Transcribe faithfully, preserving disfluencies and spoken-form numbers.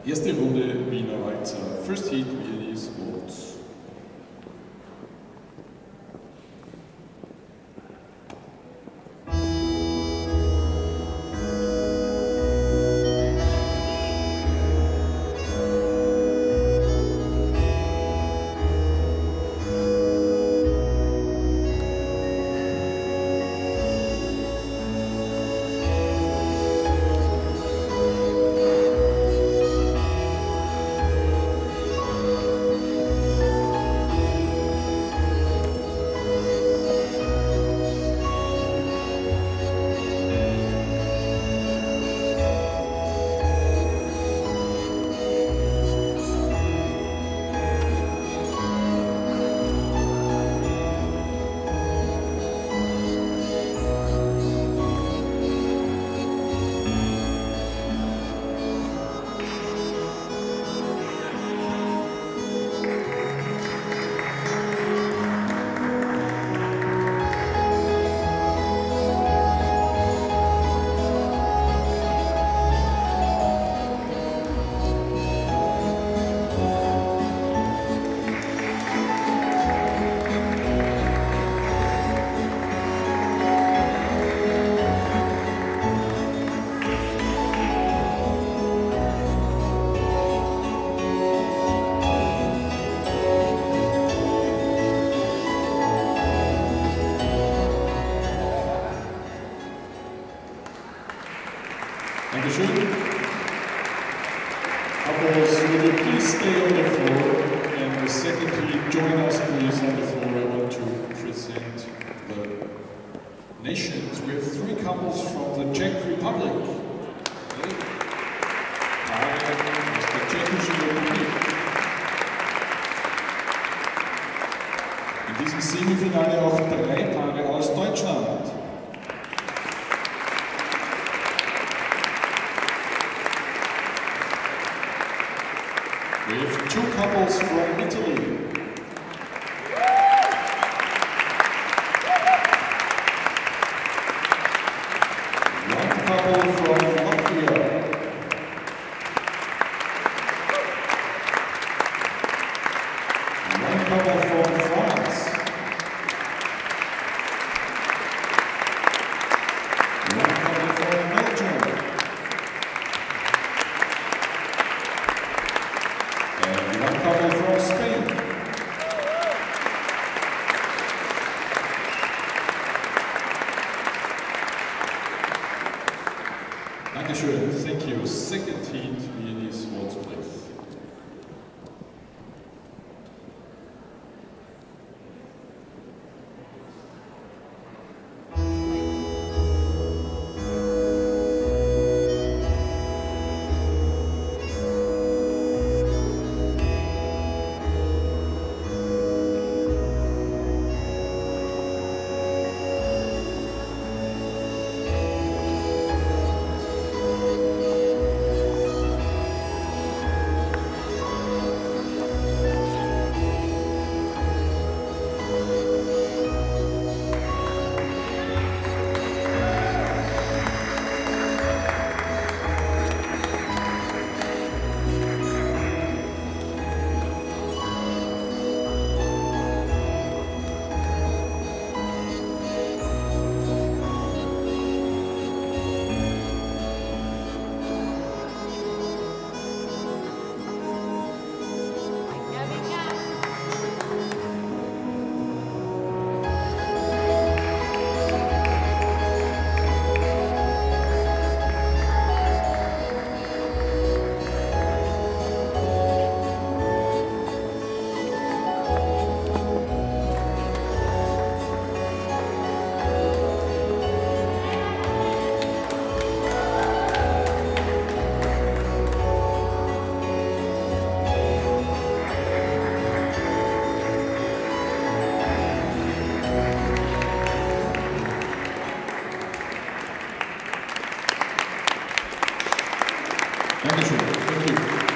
Erste Runde Wiener Walzer. First heat, Viennese Waltz. Dankeschön. Couples, will you please stay on the floor? And the second heat, join us please on the floor. I want to present the nations. We have three couples from the Czech Republic. Okay. Aus der Tschechischen Republik. In diesem Semifinale auch drei Paare aus Deutschland. We have two couples from Italy. One couple from Latvia. One couple from France. One couple from Belgium. And one couple from Spain. Dankeschön. Thank you. Second heat, Viennese Waltz, please. Dankeschön. Thank you.